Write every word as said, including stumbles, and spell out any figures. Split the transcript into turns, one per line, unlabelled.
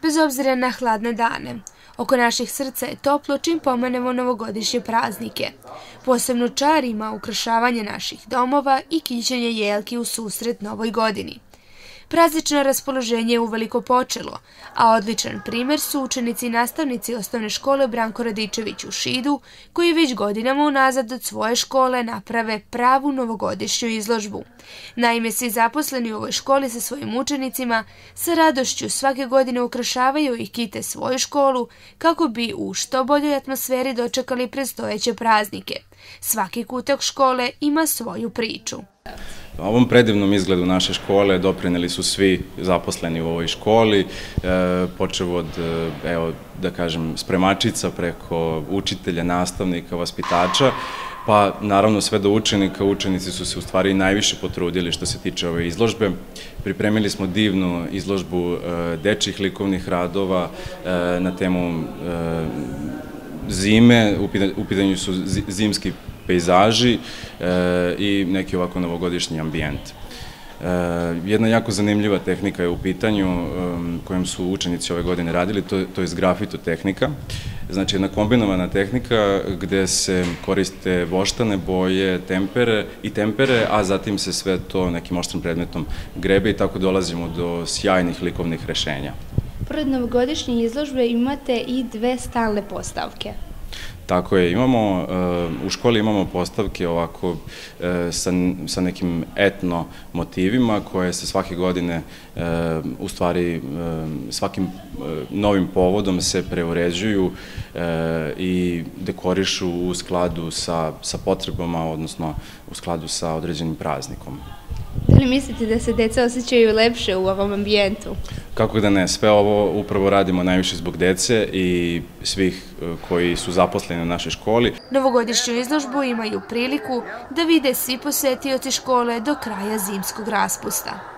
bez obzira na hladne dane. Oko naših srca je toplo čim pomenemo novogodišnje praznike. Posebno čar ima ukrašavanje naših domova i kićenje jelki u susret novoj godini. Praznično raspoloženje je uveliko počelo, a odličan primer su učenici i nastavnici osnovne škole Branko Radičević u Šidu, koji već godinama unazad od svoje škole naprave pravu novogodišnju izložbu. Naime, svi zaposleni u ovoj školi sa svojim učenicima sa radošću svake godine ukrašavaju i kite svoju školu kako bi u što boljoj atmosferi dočekali predstojeće praznike. Svaki kutak škole ima svoju priču.
Ovom predivnom izgledu naše škole doprineli su svi zaposleni u ovoj školi, počev od, evo, da kažem, spremačica preko učitelja, nastavnika, vaspitača, pa naravno sve do učenika. Učenici su se u stvari najviše potrudili što se tiče ove izložbe. Pripremili smo divnu izložbu dečjih likovnih radova na temu zime, u pitanju su zimski pejzaži i neki ovako novogodišnji ambijent. Jedna jako zanimljiva tehnika je u pitanju kojom su učenici ove godine radili, to je grafito tehnika. Znači jedna kombinovana tehnika gde se koriste voštane boje i tempere, a zatim se sve to nekim oštrim predmetom grebe i tako dolazimo do sjajnih likovnih rešenja.
Pored novogodišnje izložbe imate i dve stalne postavke.
Tako je, imamo, u školi imamo postavke ovako sa nekim etno motivima koje se svake godine, u stvari svakim novim povodom se preuređuju i dekorišu u skladu sa potrebama, odnosno u skladu sa određenim praznikom.
Da li mislite da se deca osjećaju lepše u ovom ambijentu?
Kako da ne, sve ovo upravo radimo najviše zbog dece i svih koji su zaposleni u našoj školi.
Novogodišnju izložbu imaju priliku da vide svi posetioci škole do kraja zimskog raspusta.